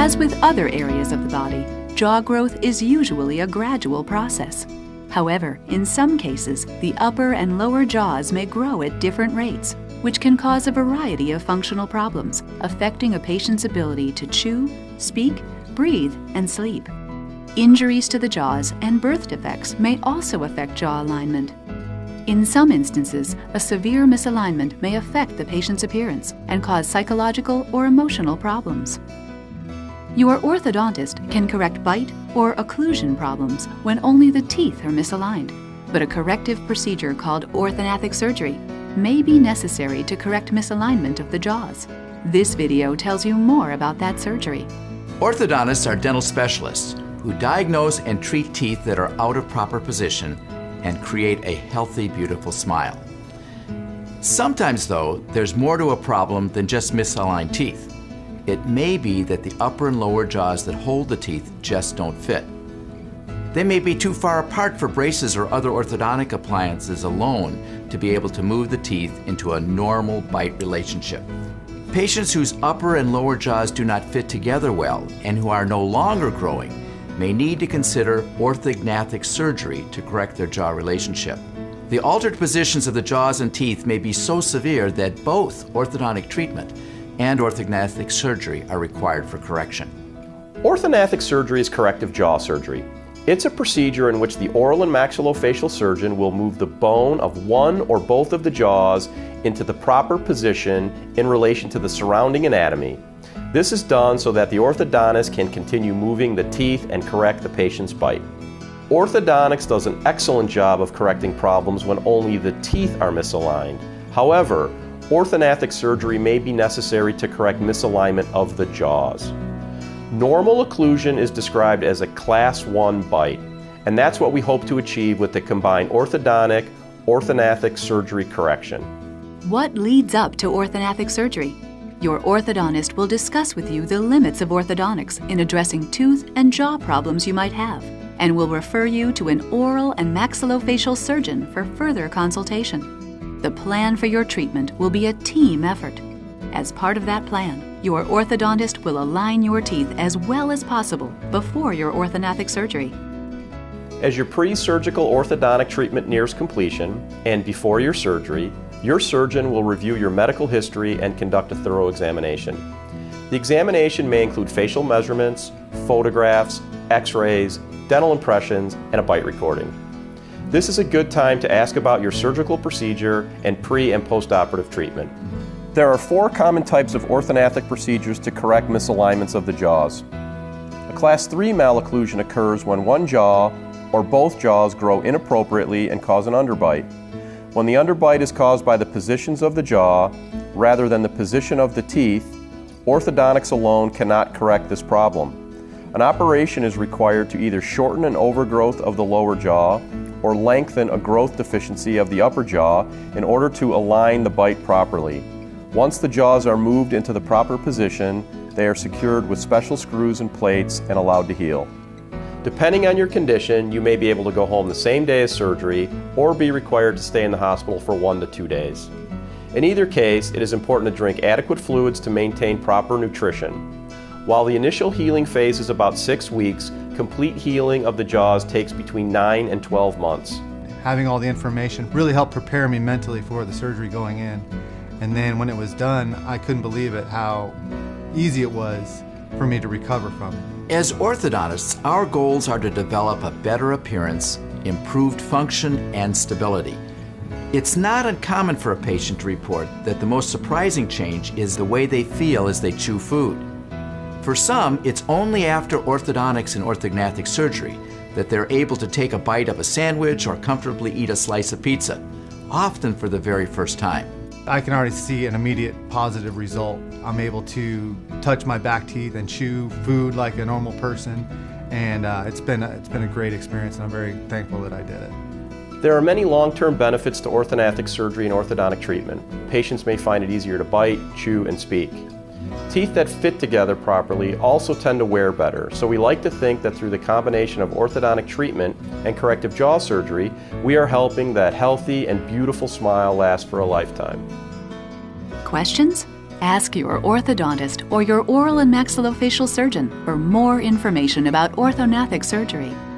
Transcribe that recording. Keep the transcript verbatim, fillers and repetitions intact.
As with other areas of the body, jaw growth is usually a gradual process. However, in some cases, the upper and lower jaws may grow at different rates, which can cause a variety of functional problems, affecting a patient's ability to chew, speak, breathe, and sleep. Injuries to the jaws and birth defects may also affect jaw alignment. In some instances, a severe misalignment may affect the patient's appearance and cause psychological or emotional problems. Your orthodontist can correct bite or occlusion problems when only the teeth are misaligned, but a corrective procedure called orthognathic surgery may be necessary to correct misalignment of the jaws. This video tells you more about that surgery. Orthodontists are dental specialists who diagnose and treat teeth that are out of proper position and create a healthy, beautiful smile. Sometimes, though, there's more to a problem than just misaligned teeth. It may be that the upper and lower jaws that hold the teeth just don't fit. They may be too far apart for braces or other orthodontic appliances alone to be able to move the teeth into a normal bite relationship. Patients whose upper and lower jaws do not fit together well and who are no longer growing may need to consider orthognathic surgery to correct their jaw relationship. The altered positions of the jaws and teeth may be so severe that both orthodontic treatment and orthognathic surgery are required for correction. Orthognathic surgery is corrective jaw surgery. It's a procedure in which the oral and maxillofacial surgeon will move the bone of one or both of the jaws into the proper position in relation to the surrounding anatomy. This is done so that the orthodontist can continue moving the teeth and correct the patient's bite. Orthodontics does an excellent job of correcting problems when only the teeth are misaligned. However, orthognathic surgery may be necessary to correct misalignment of the jaws. Normal occlusion is described as a class one bite, and that's what we hope to achieve with the combined orthodontic, orthognathic surgery correction. What leads up to orthognathic surgery? Your orthodontist will discuss with you the limits of orthodontics in addressing tooth and jaw problems you might have, and will refer you to an oral and maxillofacial surgeon for further consultation. The plan for your treatment will be a team effort. As part of that plan, your orthodontist will align your teeth as well as possible before your orthognathic surgery. As your pre-surgical orthodontic treatment nears completion, and before your surgery, your surgeon will review your medical history and conduct a thorough examination. The examination may include facial measurements, photographs, x-rays, dental impressions, and a bite recording. This is a good time to ask about your surgical procedure and pre- and post-operative treatment. There are four common types of orthognathic procedures to correct misalignments of the jaws. A class three malocclusion occurs when one jaw or both jaws grow inappropriately and cause an underbite. When the underbite is caused by the positions of the jaw rather than the position of the teeth, orthodontics alone cannot correct this problem. An operation is required to either shorten an overgrowth of the lower jaw or lengthen a growth deficiency of the upper jaw in order to align the bite properly. Once the jaws are moved into the proper position, they are secured with special screws and plates and allowed to heal. Depending on your condition, you may be able to go home the same day as surgery or be required to stay in the hospital for one to two days. In either case, it is important to drink adequate fluids to maintain proper nutrition. While the initial healing phase is about six weeks, complete healing of the jaws takes between nine and twelve months. Having all the information really helped prepare me mentally for the surgery going in. And then when it was done, I couldn't believe it how easy it was for me to recover from it. As orthodontists, our goals are to develop a better appearance, improved function, and stability. It's not uncommon for a patient to report that the most surprising change is the way they feel as they chew food. For some, it's only after orthodontics and orthognathic surgery that they're able to take a bite of a sandwich or comfortably eat a slice of pizza, often for the very first time. I can already see an immediate positive result. I'm able to touch my back teeth and chew food like a normal person, and uh, it's been a, it's been a great experience, and I'm very thankful that I did it. There are many long-term benefits to orthognathic surgery and orthodontic treatment. Patients may find it easier to bite, chew, and speak. Teeth that fit together properly also tend to wear better, so we like to think that through the combination of orthodontic treatment and corrective jaw surgery, we are helping that healthy and beautiful smile last for a lifetime. Questions? Ask your orthodontist or your oral and maxillofacial surgeon for more information about orthognathic surgery.